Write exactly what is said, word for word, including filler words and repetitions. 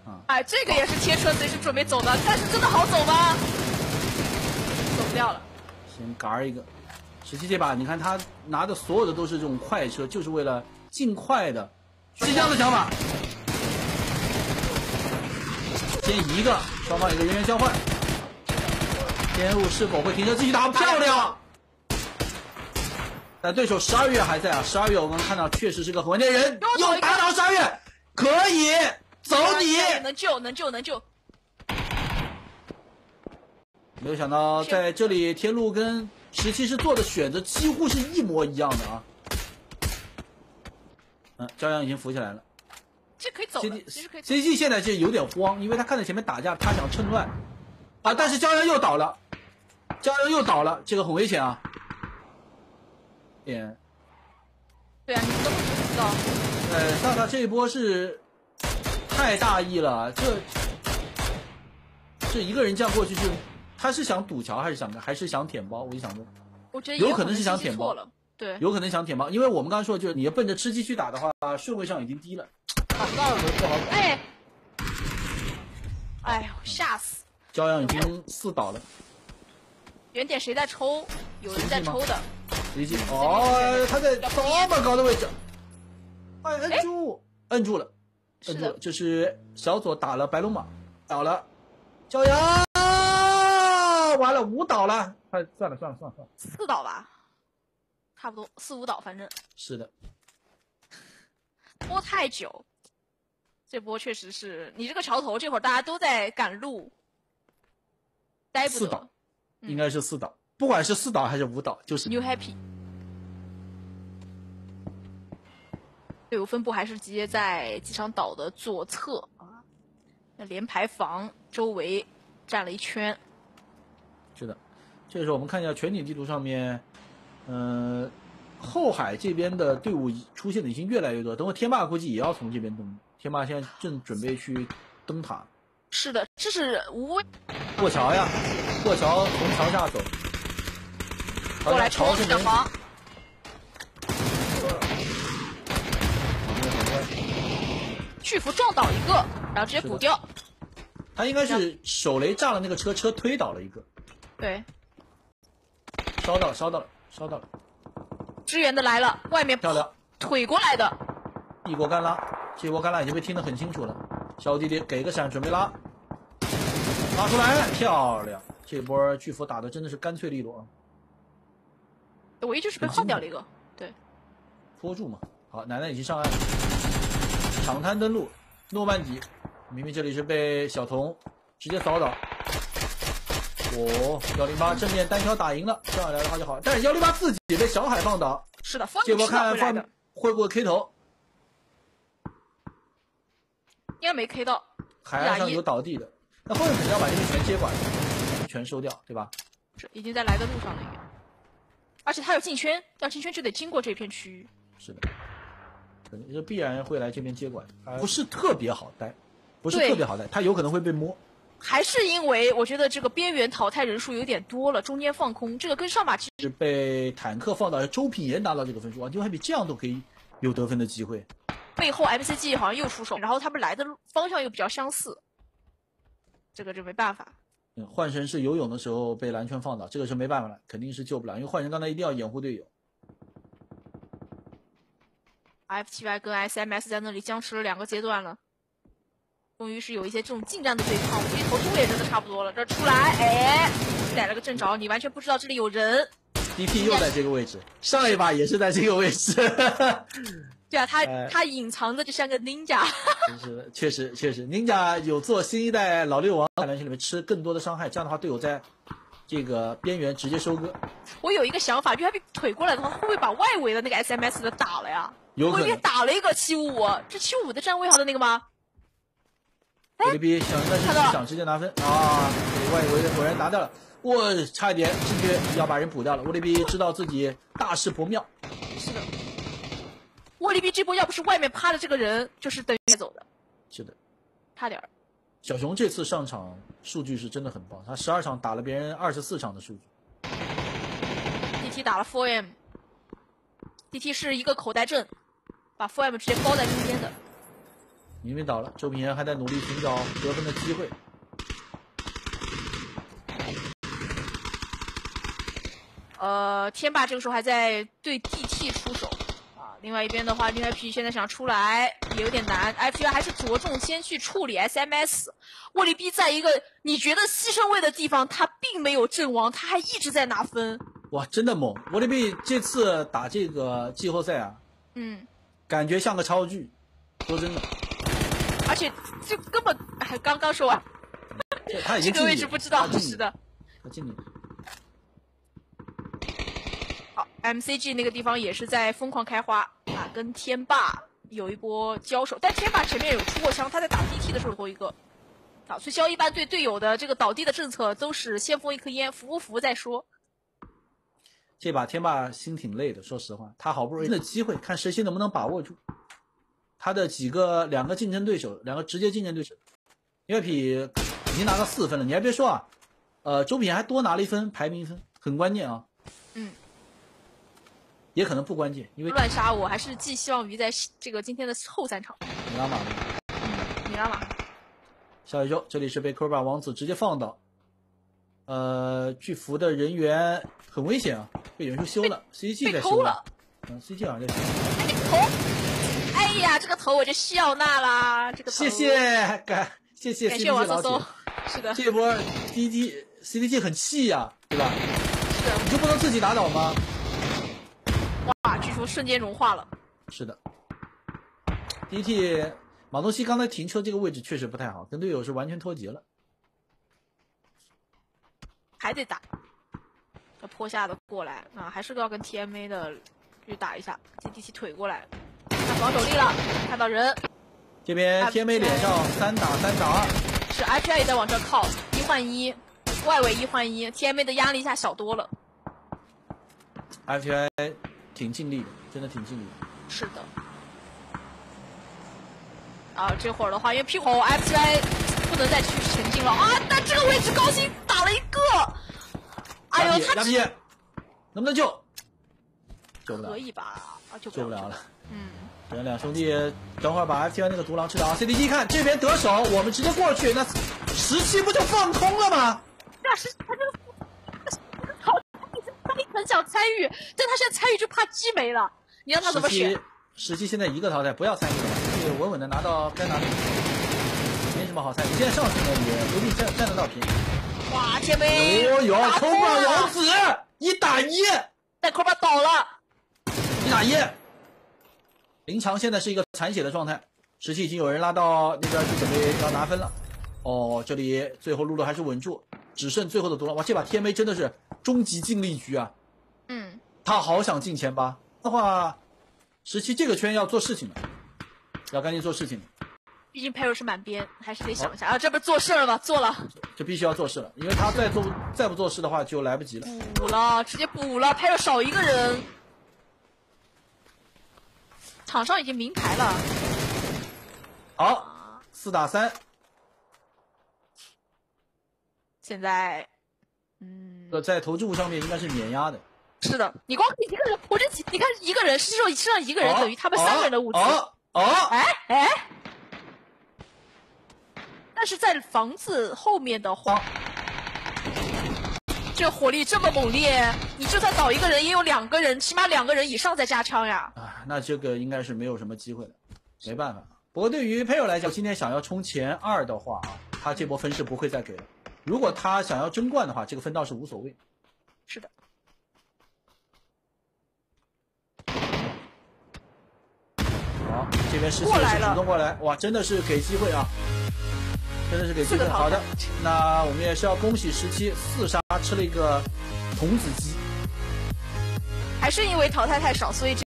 啊。 哎，这个也是贴车随时准备走的，但是真的好走吗？走不掉了。 先嘎一个，十七这把，你看他拿的所有的都是这种快车，就是为了尽快的，是这样的想法。先一个，双方一个人员交换。天雾是否会停车继续打？漂亮！但对手十二月还在啊，十二月我们看到确实是个很关键人，又打倒十二月，可以走你， 能救能救能救。 没有想到在这里天路跟十七是做的选择几乎是一模一样的啊。嗯，朝阳已经扶起来了， 这可以走了，其实可以走。 C G 现在是有点慌，因为他看在前面打架，他想趁乱啊，但是朝阳又倒了，朝阳又倒了，这个很危险啊。点， 对啊，你都不知道。 呃，萨萨这一波是太大意了，这这一个人这样过去是，他是想堵桥还是想还是想舔包？我就想问， 我觉得有可能是想舔包了，对， 有可能想舔包，因为我们刚刚说就是你要奔着吃鸡去打的话，顺位上已经低了，打十二轮不好打。 哎，哎呦，吓死！ 骄阳已经四倒了， 原点谁在抽？有人在抽的。 已经哦，他在这么高的位置，哎，摁住，摁住了，摁住了，这是小左打了白龙马，倒了，骄阳，完了五倒了，哎，算了算了算了算了， 四倒吧，差不多四五倒，反正是的， 拖太久，这波确实是你这个桥头，这会儿大家都在赶路，待不得， 四倒，应该是四倒。不管是四倒还是五倒，就是 New Happy。队伍分布还是集结在机场岛的左侧啊，那连排房周围站了一圈。 是的，这个时候我们看一下全景地图上面，嗯、呃，后海这边的队伍出现的已经越来越多。等会天霸估计也要从这边登，天霸现在正准备去登塔。 是的，这是无过桥呀，过桥从桥下走。 过来冲小黄，巨幅撞倒一个，然后直接补掉。 他应该是手雷炸了那个车，车推倒了一个。 对， 烧到了，烧到了，烧到了。 支援的来了，外面漂亮， 腿过来的。 一波干拉，这波干拉已经被听得很清楚了。小弟弟给个闪，准备拉，拉出来，漂亮！这波巨幅打的真的是干脆利落啊。 唯一就是被换掉了一个，对， 拖住嘛。好，奶奶已经上岸了，长滩登陆，诺曼底，明明这里是被小童直接扫倒。哦，幺零八正面单挑打赢了，这样来的话就好。但是幺零八自己被小海放倒， 是的， 这波看放会不会 K 头？ 应该没 K 到， 海岸上有倒地的，那后面肯定要把这边全接管，全收掉，对吧？ 是，已经在来的路上了一个。而且他有进圈，要进圈就得经过这片区域。 是的，这必然会来这边接管，不是特别好待，不是特别好待，他有可能会被摸。 还是因为我觉得这个边缘淘汰人数有点多了，中间放空，这个跟上把其实被坦克放倒，周品言拿到这个分数啊，就还比这样都可以有得分的机会。 背后 M C G 好像又出手，然后他们来的方向又比较相似，这个就没办法。 嗯，幻神是游泳的时候被蓝圈放倒，这个是没办法了，肯定是救不了，因为幻神刚才一定要掩护队友。 F T Y 跟 S M S 在那里僵持了两个阶段了，终于是有一些这种近战的对抗。我这头猪也真的差不多了，这出来，哎，逮了个正着，你完全不知道这里有人。 D P 又在这个位置，上一把也是在这个位置。 对啊，他、呃、他隐藏的就像个 ninja。 是，确实确实 ，ninja 有做新一代老六王在蓝圈里面吃更多的伤害，这样的话队友在这个边缘直接收割。 我有一个想法，就他被腿过来的话，会不会把外围的那个 S M S 的打了呀？ 有可能。 我打了一个七五五，是七五五的站位好的那个吗？ 我这边想但是想直接拿分啊，外围的果然拿掉了，我差一点进去要把人补掉了。沃利比知道自己大事不妙。 是的。沃利比这波要不是外面趴的这个人，就是等于走的。 是的， 差点儿。 小熊这次上场数据是真的很棒，他十二场打了别人二十四场的数据。 D T 打了 四 M，D T 是一个口袋阵，把 四 M 直接包在中间的。 明明倒了，周平还在努力寻找得分的机会。 呃，天霸这个时候还在对 D T 出手啊。另外一边的话，另外 P 现在想出来也有点难 ，F P I 还是着重先去处理 S M S。沃利 B 在一个你觉得牺牲位的地方，他并没有阵亡，他还一直在拿分。 哇，真的猛！沃利 B 这次打这个季后赛啊， 嗯， 感觉像个超巨，说真的。 而且这根本还刚刚说完， 他已经这个位置不知道是的。 他尽力。 好 ，M C G 那个地方也是在疯狂开花啊，跟天霸有一波交手，但天霸前面有出过枪，他在打 D T 的时候头一个。好，所以交一般对队友的这个倒地的政策都是先封一颗烟，服不服再说。 这把天霸心挺累的，说实话，他好不容易的机会，看石溪能不能把握住。他的几个两个竞争对手，两个直接竞争对手，因为匹已经拿到四分了，你还别说啊，呃，周品还多拿了一分排名分，很关键啊。 嗯。 也可能不关键，因为乱杀我还是寄希望于在这个今天的后三场。 米拉玛的， 嗯，米拉玛。 小宇宙，这里是被科尔巴王子直接放倒。呃，巨幅的人员很危险啊，被人数修了 ，C G 在修了。嗯 ，C G 好像在修。 哎，头！哎呀，这个头我就笑纳啦，这个头。 谢谢，感谢谢感谢王搜搜。是的。 这波 D T C D G 很气呀、啊，对吧？ 是的。 你就不能自己打倒吗？ 哇，巨幅瞬间融化了。 是的。D T 马东锡刚才停车这个位置确实不太好，跟队友是完全脱节了。 还得打，这坡下的过来啊，还是要跟 T M A 的去打一下。这 D T 腿过来，看防守力了，看到人。 这边 T M A 脸上三打三打二， 是 I P I 也在往这靠，一换一，外围一换一 ，T M A 的压力一下小多了。 I P I 挺尽力的，真的挺尽力的。 是的。啊，这会儿的话，因为 P 口 I P I 不能再去前进了啊！但这个位置高兴打了一个，哎呦，他压皮能不能救？救不了， 可以吧？啊，救不了了。 嗯， 这两兄弟等会儿把 F T I 那个独狼吃掉啊 ！C D G 看这边得手，我们直接过去，那十七不就放空了吗？ 那是他这个好，他很想参与，但他现在参与就怕鸡没了，你让他怎么选？ 十七现在一个淘汰，不要参与了，可以稳稳的拿到该拿的，没什么好参与。现在上去呢也不一定占占得到便宜。 哇，天妹！ 哦哟，扣把王子一打一， 但扣把倒了， 一打一。林强现在是一个残血的状态，十七已经有人拉到那边去准备要拿分了。哦，这里最后露露还是稳住，只剩最后的独狼。哇，这把 T M A 真的是终极尽力局啊！ 嗯， 他好想进前八的话。十七这个圈要做事情了，要赶紧做事情了。 毕竟 Perry 是满编，还是得想一下啊！这不是做事了吗？做了， 这必须要做事了，因为他再做再不做事的话就来不及了。 补了，直接补了 ，Perry 少一个人，场上已经明牌了。 好，四打三。 现在，嗯， 呃，在投掷物上面应该是碾压的。 是的，你光一个人扶着几，你看一个人身上身上一个人等于他们三个人的物资。 哦哦， 哎哎，但是在房子后面的话，这火力这么猛烈，你就算倒一个人，也有两个人，起码两个人以上在加枪呀。 啊，那这个应该是没有什么机会的，没办法。不过对于佩尔来讲，今天想要冲前二的话啊，他这波分是不会再给了。如果他想要争冠的话，这个分倒是无所谓。 是的。 好，这边十七是主动过来，哇，真的是给机会啊，真的是给机会。好的，那我们也是要恭喜十七四杀吃了一个童子鸡， 还是因为淘汰太少，所以这。